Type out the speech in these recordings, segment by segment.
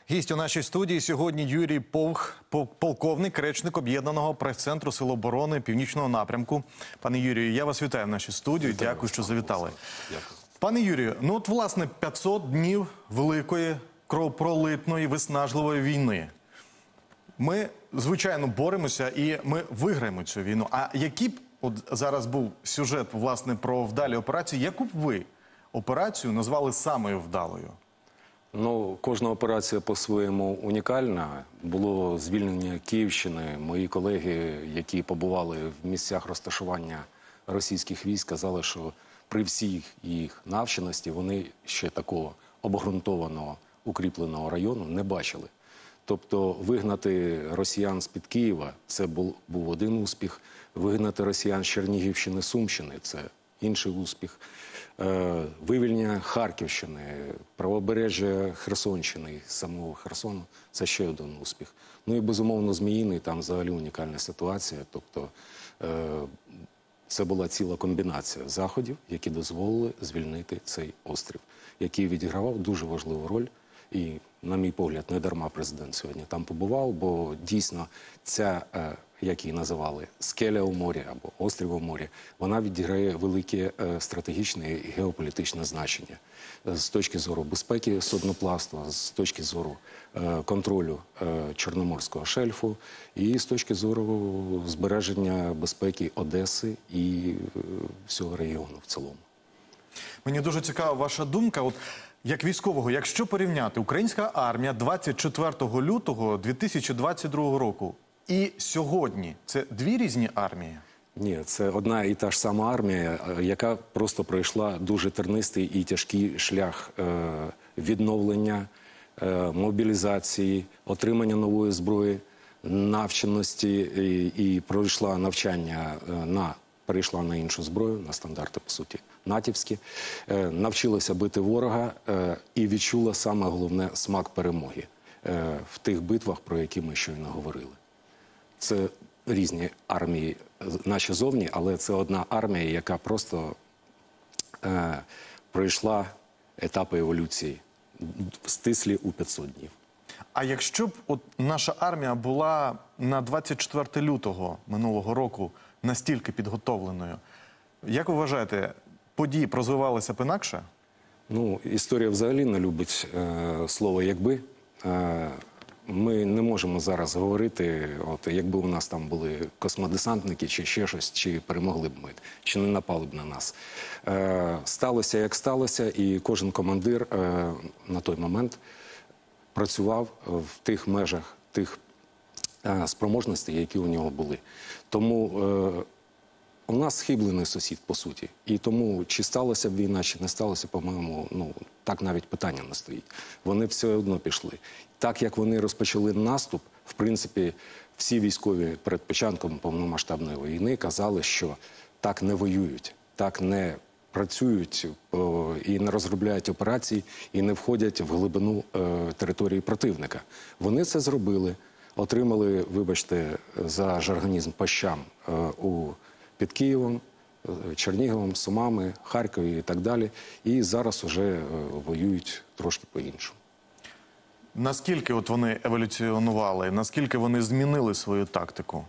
Гість у нашій студії сьогодні Юрій Повх, полковник, речник Об'єднаного прес-центру Сил оборони Північного напрямку. Пане Юрію, я вас вітаю в нашій студії. Дякую, що завітали. Дякую. Пане Юрію, ну от власне 500 днів великої, кровопролитної, виснажливої війни. Ми, звичайно, боремося і ми виграємо цю війну. А який б, от зараз був сюжет, власне, про вдалі операції, яку б ви операцію назвали самою вдалою? Ну, кожна операція по-своєму унікальна. Було звільнення Київщини. Мої колеги, які побували в місцях розташування російських військ, казали, що при всій їх навченості вони ще такого обґрунтованого, укріпленого району не бачили. Тобто вигнати росіян з-під Києва – це був один успіх. Вигнати росіян з Чернігівщини, Сумщини – це інший успіх. Вивільнення Харківщини, правобережжя Херсонщини, самого Херсону – це ще один успіх. Ну і, безумовно, Зміїний, там взагалі унікальна ситуація. Тобто це була ціла комбінація заходів, які дозволили звільнити цей острів, який відігравав дуже важливу роль. І, на мій погляд, не дарма президент сьогодні там побував, бо дійсно ця, як її називали, скеля у морі або острів у морі, вона відіграє велике стратегічне і геополітичне значення. З точки зору безпеки судноплавства, з точки зору контролю Чорноморського шельфу і з точки зору збереження безпеки Одеси і всього регіону в цілому. Мені дуже цікава ваша думка. От як військового, якщо порівняти українська армія 24 лютого 2022 року і сьогодні, це дві різні армії? Ні, це одна і та ж сама армія, яка просто пройшла дуже тернистий і тяжкий шлях відновлення, мобілізації, отримання нової зброї, навченості і пройшла навчання перейшла на іншу зброю, на стандарти, по суті, натівські, навчилася бити ворога і відчула саме головне – смак перемоги в тих битвах, про які ми щойно говорили. Це різні армії, наші зовні, але це одна армія, яка просто пройшла етапи еволюції стислі у 500 днів. А якщо б от наша армія була на 24 лютого минулого року настільки підготовленою, як ви вважаєте, події б розвивалися б інакше? Ну, історія взагалі не любить слово «якби». Ми не можемо зараз говорити, от якби у нас там були космодесантники чи ще щось, чи перемогли б ми, чи не напали б на нас. Сталося, як сталося, і кожен командир на той момент працював в тих межах, тих спроможностей, які у нього були. Тому у нас схиблений сусід, по суті. І тому, чи сталося б війна, чи не сталося, по-моєму, ну, так навіть питання не стоїть. Вони все одно пішли. Так, як вони розпочали наступ, в принципі, всі військові перед початком повномасштабної війни казали, що так не воюють, так не працюють і не розробляють операції, і не входять в глибину території противника. Вони це зробили, отримали, вибачте, за жаргонізм по щам під Києвом, Черніговом, Сумами, Харкові і так далі. І зараз вже воюють трошки по-іншому. Наскільки от вони еволюціонували, наскільки вони змінили свою тактику?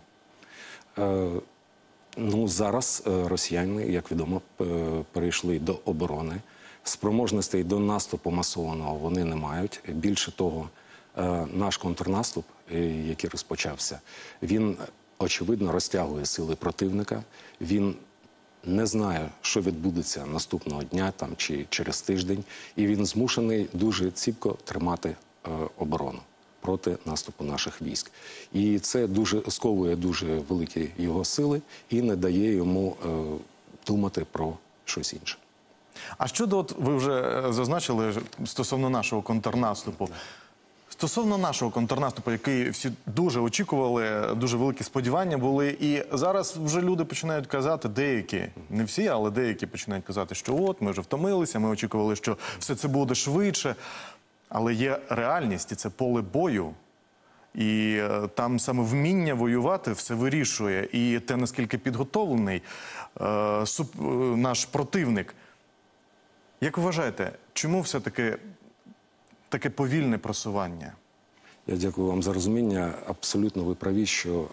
Ну, зараз росіяни, як відомо, перейшли до оборони. Спроможностей до наступу масованого вони не мають. Більше того, наш контрнаступ, який розпочався, він, очевидно, розтягує сили противника. Він не знає, що відбудеться наступного дня там, чи через тиждень. І він змушений дуже ціпко тримати оборону проти наступу наших військ. І це сковує дуже великі його сили і не дає йому думати про щось інше. А щодо, от ви вже зазначили стосовно нашого контрнаступу. Стосовно нашого контрнаступу, який всі дуже очікували, дуже великі сподівання були, і зараз вже люди починають казати, деякі, не всі, але деякі починають казати, що от, ми вже втомилися, ми очікували, що все це буде швидше. Але є реальність, і це поле бою. І там саме вміння воювати все вирішує. І те, наскільки підготовлений наш противник. Як ви вважаєте, чому все-таки таке повільне просування? Я дякую вам за розуміння. Абсолютно ви праві, що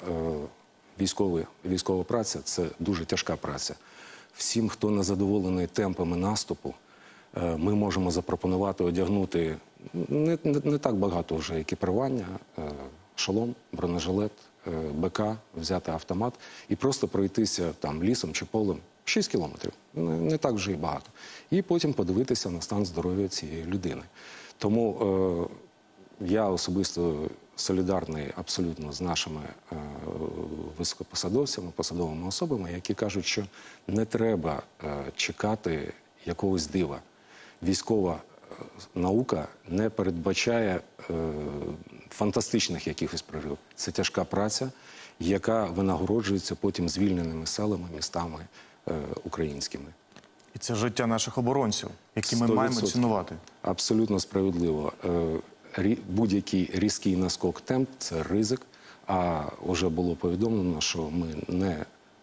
військова праця – це дуже тяжка праця. Всім, хто не задоволений темпами наступу, ми можемо запропонувати одягнути не так багато вже екіпірування, шолом, бронежилет, БК, взяти автомат і просто пройтися там лісом чи полем 6 кілометрів, не так вже і багато. І потім подивитися на стан здоров'я цієї людини. Тому я особисто солідарний абсолютно з нашими високопосадовцями, посадовими особами, які кажуть, що не треба чекати якогось дива. Військова наука не передбачає фантастичних якихось проривів. Це тяжка праця, яка винагороджується потім звільненими селами, містами українськими. І це життя наших оборонців, які ми маємо цінувати. Абсолютно справедливо. Будь-який різкий наскок темп – це ризик, а вже було повідомлено, що ми не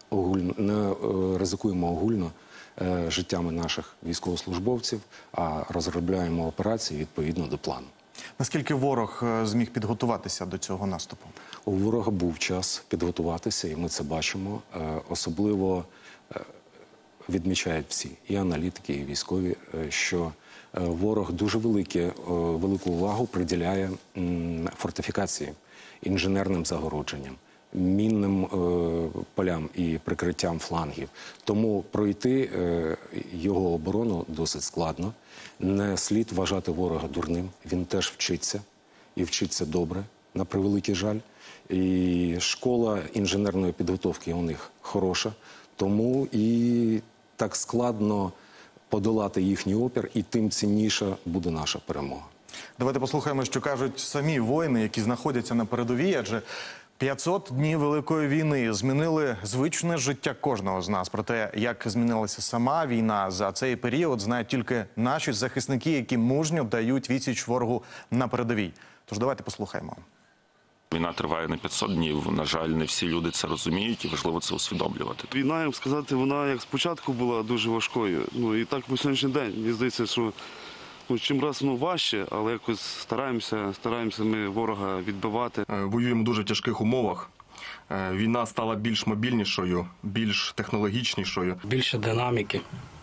ризикуємо огульно життями наших військовослужбовців, а розробляємо операції відповідно до плану. Наскільки ворог зміг підготуватися до цього наступу? У ворога був час підготуватися, і ми це бачимо. Особливо відмічають всі, і аналітики, і військові, що ворог дуже велику увагу приділяє фортифікації, інженерним загородженням, мінним полям і прикриттям флангів. Тому пройти його оборону досить складно. Не слід вважати ворога дурним. Він теж вчиться, і вчиться добре, на превеликий жаль. І школа інженерної підготовки у них хороша, тому і так складно подолати їхній опір, і тим цінніша буде наша перемога. Давайте послухаємо, що кажуть самі воїни, які знаходяться на передовій, адже 500 днів Великої війни змінили звичне життя кожного з нас. Про те, як змінилася сама війна за цей період, знають тільки наші захисники, які мужньо дають відсіч ворогу на передовій. Тож давайте послухаємо. Війна триває не 500 днів, на жаль, не всі люди це розуміють і важливо це усвідомлювати. Війна, як сказати, вона як спочатку була дуже важкою. І так по сьогоднішній день. Мені здається, що чим раз важче, але якось стараємося ми ворога відбивати. Воюємо в дуже тяжких умовах. Війна стала більш мобільнішою, більш технологічнішою. Більше динаміки,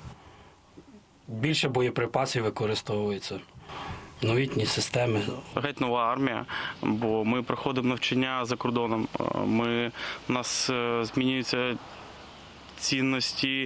більше боєприпасів використовується. Новітні системи. Геть нова армія, бо ми проходимо навчання за кордоном. У нас змінюються цінності,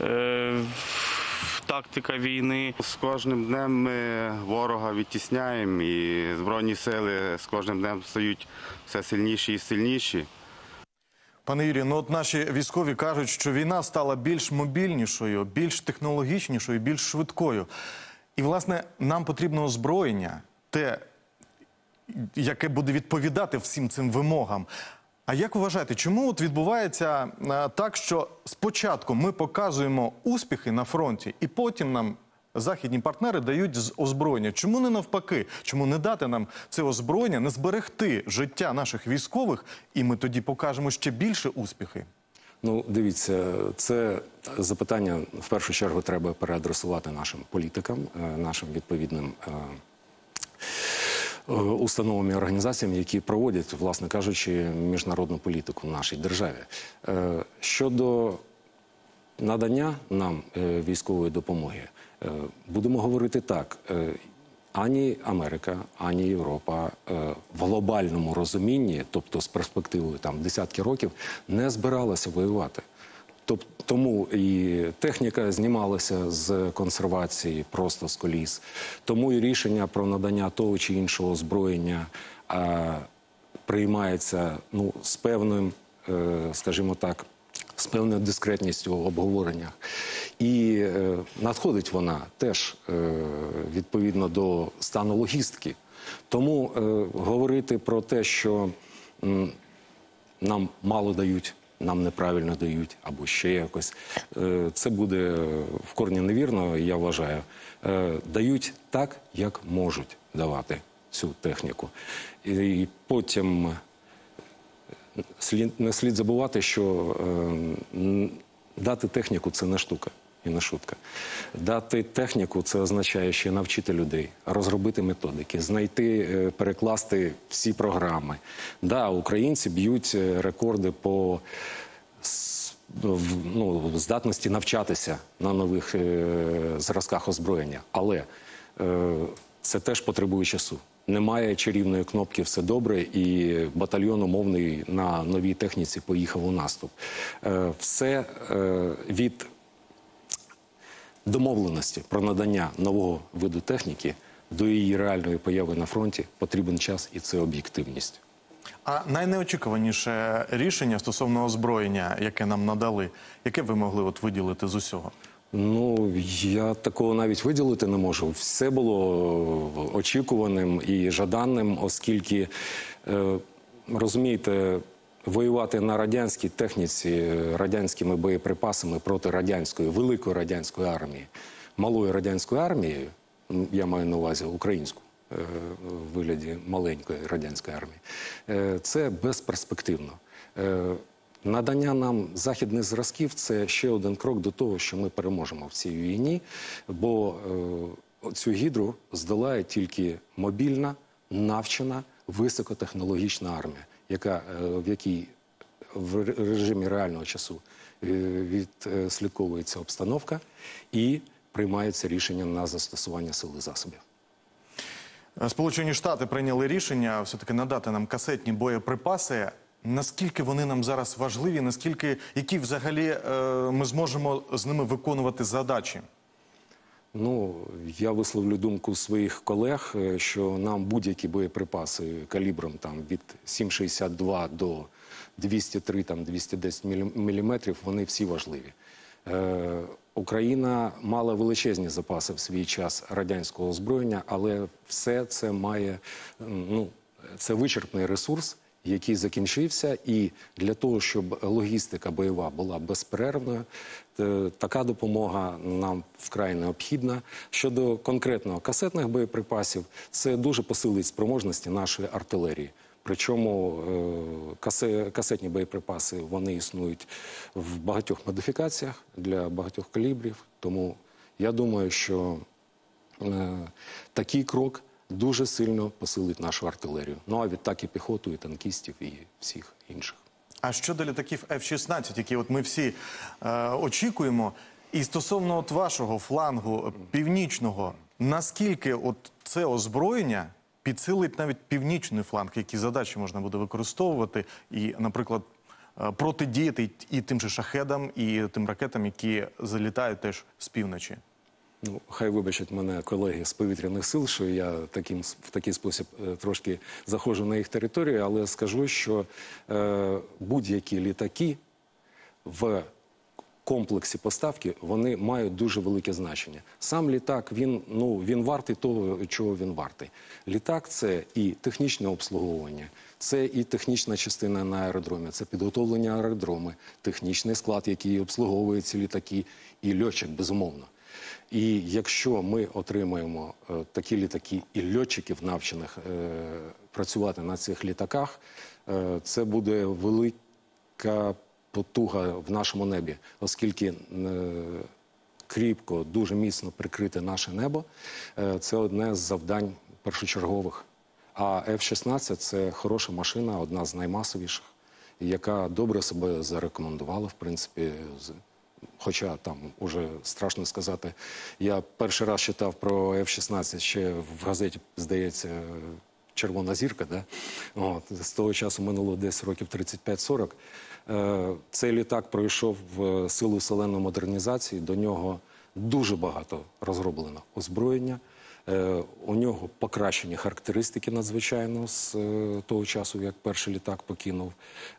тактика війни. З кожним днем ми ворога відтісняємо, і Збройні сили з кожним днем стають все сильніші і сильніші. Пане Юрію, от наші військові кажуть, що війна стала більш мобільнішою, більш технологічнішою, більш швидкою. І, власне, нам потрібно озброєння, те, яке буде відповідати всім цим вимогам. А як ви вважаєте, чому от відбувається так, що спочатку ми показуємо успіхи на фронті, і потім нам західні партнери дають озброєння? Чому не навпаки? Чому не дати нам це озброєння, не зберегти життя наших військових, і ми тоді покажемо ще більше успіхи? Ну, дивіться, це запитання в першу чергу треба переадресувати нашим політикам, нашим відповідним установам і організаціям, які проводять, власне кажучи, міжнародну політику в нашій державі. Щодо надання нам військової допомоги, будемо говорити так, ані Америка, ані Європа в глобальному розумінні, тобто з перспективою там десятки років, не збиралася воювати. Тому і техніка знімалася з консервації, просто з коліс. Тому і рішення про надання того чи іншого озброєння приймається з певним, скажімо так, з певною дискретністю в обговореннях. І надходить вона теж відповідно до стану логістики. Тому говорити про те, що нам мало дають, нам неправильно дають, або ще якось, це буде в корні невірно, я вважаю. Дають так, як можуть давати цю техніку. І потім не слід забувати, що дати техніку – це не штука. і не шутка. Дати техніку – це означає ще навчити людей, розробити методики, знайти, перекласти всі програми. Да, українці б'ють рекорди по здатності навчатися на нових зразках озброєння, але це теж потребує часу. Немає чарівної кнопки «все добре» і батальйон умовний на новій техніці поїхав у наступ. Все від домовленості про надання нового виду техніки до її реальної появи на фронті потрібен час, і це об'єктивність. А найнеочікуваніше рішення стосовно озброєння, яке нам надали, яке ви могли виділити з усього? Ну, я такого навіть виділити не можу. Все було очікуваним і жаданим, оскільки, розумієте, воювати на радянській техніці, радянськими боєприпасами проти радянської, великої радянської армії, малої радянської армії, я маю на увазі українську, в вигляді маленької радянської армії, це безперспективно. Надання нам західних зразків – це ще один крок до того, що ми переможемо в цій війні, бо цю гідру здолає тільки мобільна, навчена, високотехнологічна армія, в якій в режимі реального часу відслідковується обстановка і приймається рішення на застосування сил і засобів. Сполучені Штати прийняли рішення все-таки надати нам касетні боєприпаси. Наскільки вони нам зараз важливі, які взагалі ми зможемо з ними виконувати задачі? Ну, я висловлю думку своїх колег, що нам будь-які боєприпаси калібром від 7,62 до 203-210 мм, вони всі важливі. Україна мала величезні запаси в свій час радянського озброєння, але все це має, це вичерпний ресурс, який закінчився, і для того, щоб логістика бойова була безперервною, така допомога нам вкрай необхідна. Щодо конкретно касетних боєприпасів, це дуже посилить спроможності нашої артилерії. Причому касетні боєприпаси, вони існують в багатьох модифікаціях для багатьох калібрів, тому я думаю, що такий крок дуже сильно посилить нашу артилерію. Ну, а відтак і піхоту, і танкістів, і всіх інших. А щодо літаків F-16, які ми всі очікуємо, і стосовно вашого флангу північного, наскільки це озброєння підсилить навіть північний фланг, які задачі можна буде використовувати і, наприклад, протидіяти і тим же шахедам, і тим ракетам, які залітають теж з півночі? Ну, хай вибачать мене колеги з повітряних сил, що я в такий спосіб трошки заходжу на їх територію, але скажу, що будь-які літаки в комплексі поставки, вони мають дуже велике значення. Сам літак, він вартий того, чого він вартий. Літак – це і технічне обслуговування, це і технічна частина на аеродромі, це підготовлення аеродроми, технічний склад, який обслуговує ці літаки, і льотчик, безумовно. І якщо ми отримаємо такі літаки і льотчиків, навчених працювати на цих літаках, це буде велика потуга в нашому небі, оскільки кріпко, дуже міцно прикрити наше небо – це одне з завдань першочергових. А F-16 – це хороша машина, одна з наймасовіших, яка добре себе зарекомендувала, в принципі, хоча там уже страшно сказати. Я перший раз читав про F-16 ще в газеті, здається, «Червона зірка», да? З того часу минуло десь років 35-40. Цей літак пройшов в силу селеної модернізації, до нього дуже багато розроблено озброєння, у нього покращені характеристики надзвичайно з того часу, як перший літак покинув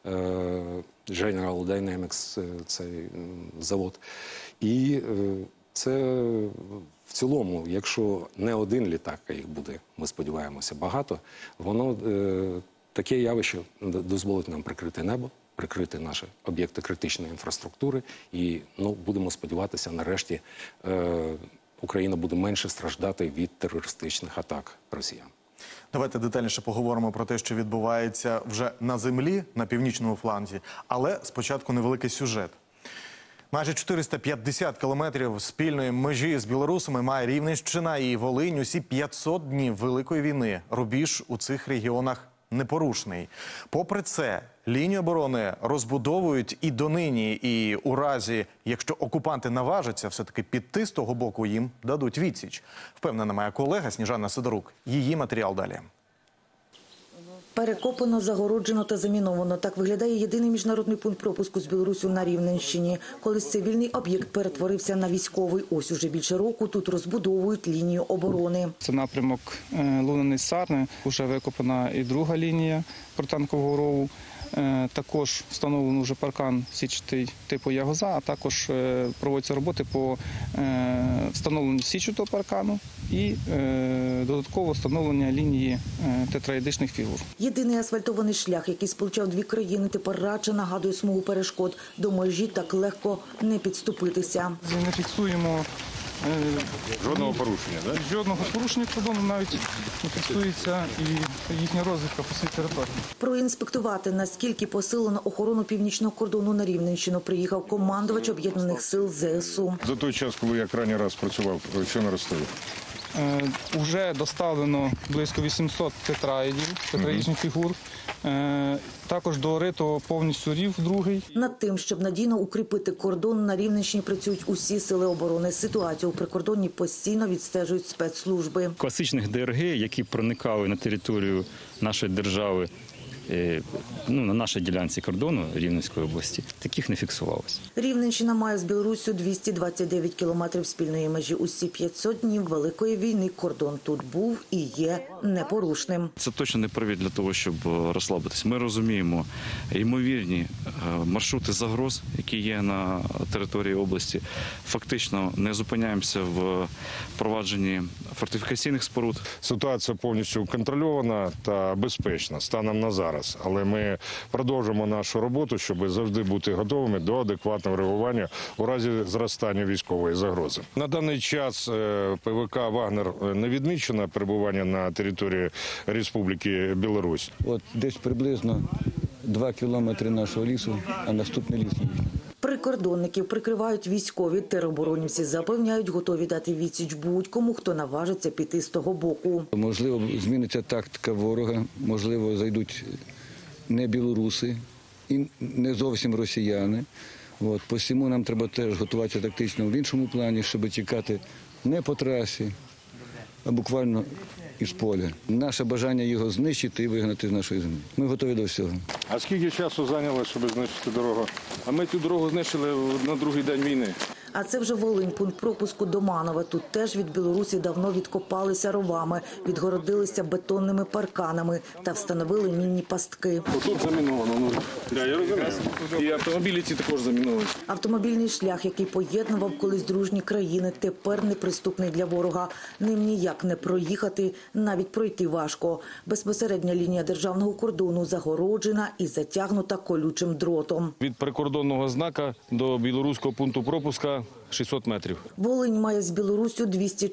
General Dynamics, цей завод. І це в цілому, якщо не один літак, а їх буде, ми сподіваємося, багато, воно таке явище дозволить нам прикрити небо, прикрити наші об'єкти критичної інфраструктури і, будемо сподіватися, нарешті Україна буде менше страждати від терористичних атак росіян. Давайте детальніше поговоримо про те, що відбувається вже на землі, на північному фланзі, але спочатку невеликий сюжет. Майже 450 кілометрів спільної межі з білорусами має Рівненщина і Волинь. Усі 500 днів Великої війни рубіж у цих регіонах непорушний. Попри це, лінію оборони розбудовують і донині, і у разі, якщо окупанти наважаться все-таки піти з того боку, їм дадуть відсіч. Впевнена моя колега Сніжана Сидорук. Її матеріал далі. Перекопано, загороджено та заміновано. Так виглядає єдиний міжнародний пункт пропуску з Білоруссю на Рівненщині. Колись цивільний об'єкт перетворився на військовий. Ось уже більше року тут розбудовують лінію оборони. Це напрямок Лунини-Сарни. Вже викопана і друга лінія протитанкового рову. Також встановлено вже паркан січатий типу Ягоза, а також проводяться роботи по встановленню січатого паркану і додатково встановлення лінії тетраедичних фігур. Єдиний асфальтований шлях, який сполучав дві країни, тепер радше нагадує смугу перешкод. До межі так легко не підступитися. Не фіксуємо жодного порушення, так? Жодного порушення кордону, навіть не фіксується і їхня розвідка по всій території. Проінспектувати, наскільки посилено охорону північного кордону на Рівненщину, приїхав командувач Об'єднаних сил ЗСУ. За той час, коли я крайній раз працював, що на Ростові? Уже доставлено близько 800 тетраедичних фігур. Також дорито повністю рів другий. Над тим, щоб надійно укріпити кордон, на Рівненщині працюють усі сили оборони. Ситуацію у прикордонні постійно відстежують спецслужби. Класичних ДРГ, які проникали на територію нашої держави, на нашій ділянці кордону Рівненської області, таких не фіксувалося. Рівненщина має з Білоруссю 229 кілометрів спільної межі. Усі 500 днів Великої війни кордон тут був і є непорушним. Це точно не привід для того, щоб розслабитись. Ми розуміємо ймовірні маршрути загроз, які є на території області. Фактично не зупиняємося в провадженні фортифікаційних споруд. Ситуація повністю контрольована та безпечна станом на зараз. Але ми продовжимо нашу роботу, щоб завжди бути готовими до адекватного реагування у разі зростання військової загрози. На даний час ПВК «Вагнер» не відмічено перебування на території Республіки Білорусь. От десь приблизно 2 кілометри нашого лісу, а наступний ліс їхній. Прикордонників прикривають військові. Тероборонівці запевняють, готові дати відсіч будь-кому, хто наважиться піти з того боку. Можливо, зміниться тактика ворога, можливо, зайдуть не білоруси і не зовсім росіяни. Посіму нам треба теж готуватися тактично в іншому плані, щоб тікати не по трасі, а буквально із поля. Наше бажання його знищити і вигнати з нашої землі. Ми готові до всього. А скільки часу зайняло, щоб знищити дорогу? А ми цю дорогу знищили на другий день війни. А це вже Волинь, пункт пропуску Доманове. Тут теж від Білорусі давно відкопалися ровами, відгородилися бетонними парканами та встановили мінні пастки. Тут заміновано. Я розумію. І автомобілі ці також заміновані. Автомобільний шлях, який поєднував колись дружні країни, тепер неприступний для ворога. Ним ніяк не проїхати, навіть пройти важко. Безпосередня лінія державного кордону загороджена і затягнута колючим дротом. Від прикордонного знака до білоруського пункту пропуска 600 метрів. Волинь має з Білоруссю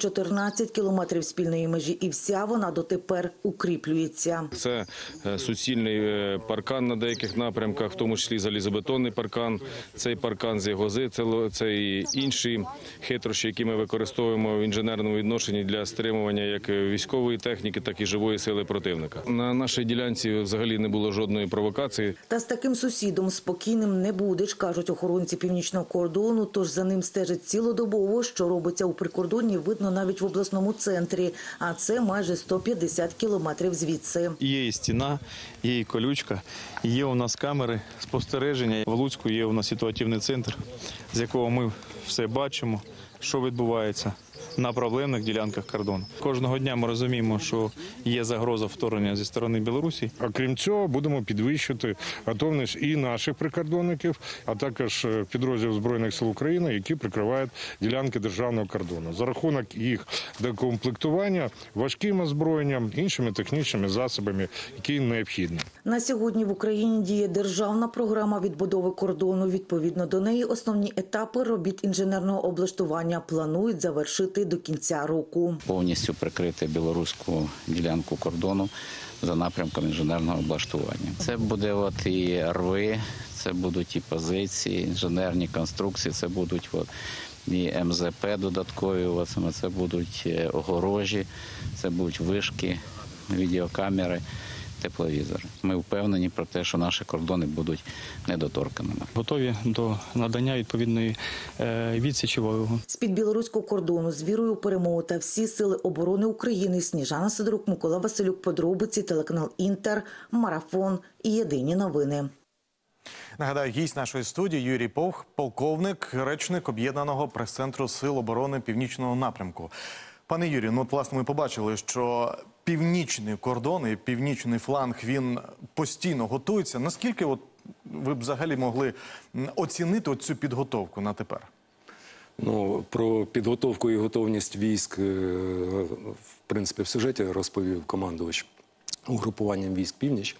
214 кілометрів спільної межі, і вся вона дотепер укріплюється. Це суцільний паркан на деяких напрямках, в тому числі залізобетонний паркан. Цей паркан з Ягози, це і інші хитрощі, які ми використовуємо в інженерному відношенні для стримування як військової техніки, так і живої сили противника. На нашій ділянці взагалі не було жодної провокації. Та з таким сусідом спокійним не будеш, кажуть охоронці північного кордону, тож за ним стежать цілодобово. Що робиться у прикордонні, видно навіть в обласному центрі, а це майже 150 кілометрів звідси. Є і стіна, є і колючка, є у нас камери спостереження. В Луцьку є у нас ситуативний центр, з якого ми все бачимо, що відбувається на проблемних ділянках кордону. Кожного дня ми розуміємо, що є загроза вторгнення зі сторони Білорусі. А крім цього, будемо підвищувати готовність і наших прикордонників, а також підрозділів Збройних сил України, які прикривають ділянки державного кордону. За рахунок їх докомплектування важким озброєнням, іншими технічними засобами, які необхідні. На сьогодні в Україні діє державна програма відбудови кордону. Відповідно до неї основні етапи робіт інженерного облаштування планують завершити встигнути до кінця року. Повністю прикрити білоруську ділянку кордону за напрямком інженерного облаштування. Це буде і рви, це будуть і позиції, інженерні конструкції, це будуть і МЗП додаткові, це будуть огорожі, це будуть вишки, відеокамери, тепловізори. Ми впевнені про те, що наші кордони будуть недоторканими. Готові до надання відповідної відсічі ворогу. З-під білоруського кордону з вірою у перемогу та всі сили оборони України. Сніжана Сидорук, Микола Василюк, подробиці, телеканал Інтер, Марафон і Єдині новини. Нагадаю, гість нашої студії Юрій Повх, полковник, речник Об'єднаного прес-центру Сил оборони Північного напрямку. Пане Юрію, ну от, власне, ми побачили, що північний кордон і північний фланг, він постійно готується. Наскільки ви б взагалі могли оцінити цю підготовку на тепер? Ну, про підготовку і готовність військ, в принципі, в сюжеті розповів командувач угрупуванням військ «Північ».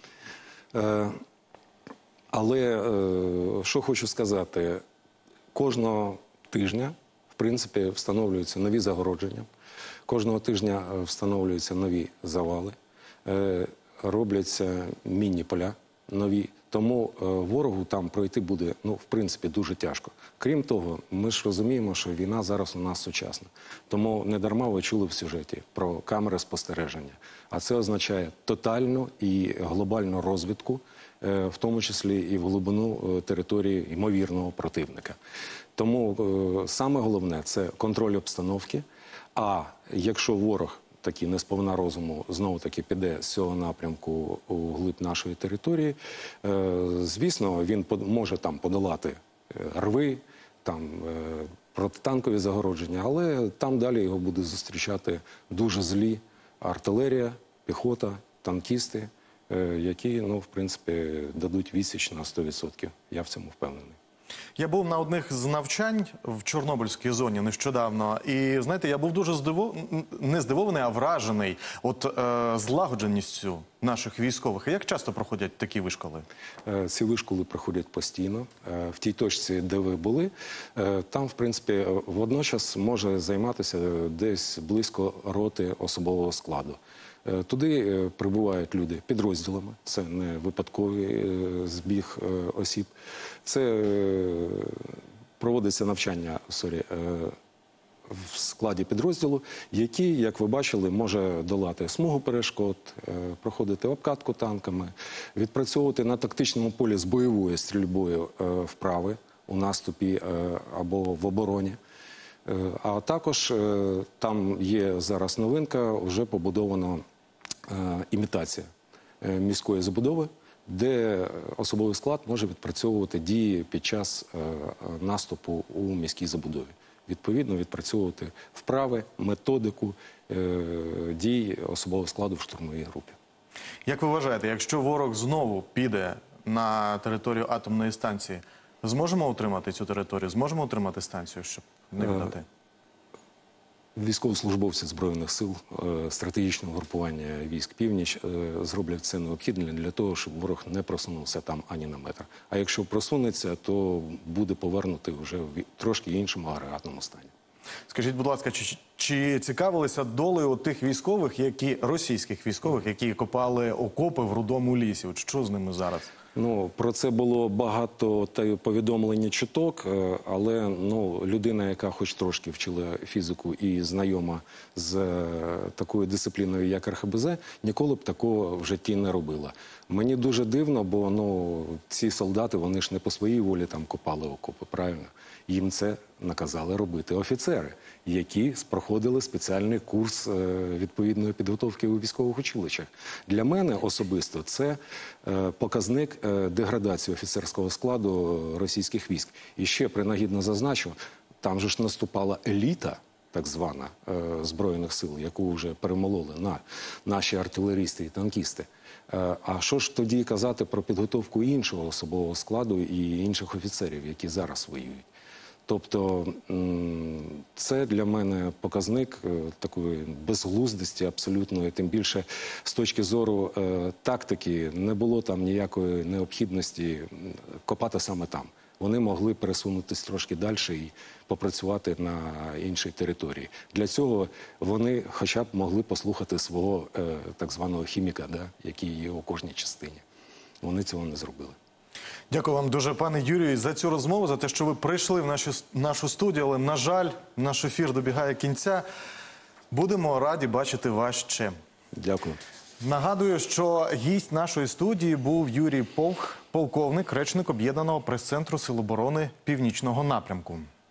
Але що хочу сказати, кожного тижня, в принципі, встановлюються нові загородження, кожного тижня встановлюються нові завали, робляться мінні поля нові. Тому ворогу там пройти буде, ну, в принципі, дуже тяжко. Крім того, ми ж розуміємо, що війна зараз у нас сучасна. Тому недарма ви чули в сюжеті про камери спостереження. А це означає тотальну і глобальну розвідку, в тому числі і в глибину території ймовірного противника. Тому саме головне – це контроль обстановки. А якщо ворог таки не сповна розуму знову-таки піде з цього напрямку у глиб нашої території, звісно, він може там подолати рви, там протитанкові загородження, але там далі його буде зустрічати дуже злі артилерія, піхота, танкісти, які, ну, в принципі, дадуть відсіч на 100%. Я в цьому впевнений. Я був на одних з навчань в Чорнобильській зоні нещодавно. І, знаєте, я був дуже не здивований, а вражений злагодженістю наших військових. Як часто проходять такі вишколи? Ці вишколи проходять постійно. В тій точці, де ви були, там, в принципі, водночас може займатися десь близько роти особового складу. Туди прибувають люди підрозділами, це не випадковий збіг осіб. Це проводиться навчання в складі підрозділу, який, як ви бачили, може долати смугу перешкод, проходити обкатку танками, відпрацьовувати на тактичному полі з бойовою стрільбою вправи у наступі або в обороні. А також там є зараз новинка, вже побудована імітація міської забудови, де особовий склад може відпрацьовувати дії під час наступу у міській забудові. Відповідно, відпрацьовувати вправи, методику дій особового складу в штурмовій групі. Як ви вважаєте, якщо ворог знову піде на територію атомної станції, зможемо утримати цю територію, зможемо утримати станцію, щоб не віддати? Військовослужбовці Збройних сил, стратегічного групування військ «Північ» зроблять все необхідне для того, щоб ворог не просунувся там ані на метр. А якщо просунеться, то буде повернутий вже в трошки іншому агрегатному стані. Скажіть, будь ласка, чи цікавилися долею тих військових, російських військових, які копали окопи в Рудому лісі? От що з ними зараз? Ну, про це було багато повідомлень і чуток, але людина, яка хоч трошки вчила фізику і знайома з такою дисципліною, як РХБЗ, ніколи б такого в житті не робила. Мені дуже дивно, бо ці солдати, вони ж не по своїй волі там копали окопи, правильно? Їм це наказали робити офіцери, які проходили спеціальний курс відповідної підготовки у військових училищах. Для мене особисто це показник деградації офіцерського складу російських військ. І ще принагідно зазначу, там же ж наступала еліта, так звана, Збройних сил, яку вже перемололи на наші артилерісти і танкісти. А що ж тоді казати про підготовку іншого особового складу і інших офіцерів, які зараз воюють? Тобто це для мене показник такої безглуздості абсолютної, тим більше з точки зору тактики не було там ніякої необхідності копати саме там. вони могли пересунутися трошки далі і попрацювати на іншій території. Для цього вони хоча б могли послухати свого так званого хіміка, який є у кожній частині. Вони цього не зробили. Дякую вам дуже, пане Юрію, за цю розмову, за те, що ви прийшли в нашу студію, але, на жаль, наш ефір добігає кінця. Будемо раді бачити вас ще. Дякую. Нагадую, що гість нашої студії був Юрій Повх, полковник, речник Об'єднаного прес-центру Сил оборони Північного напрямку.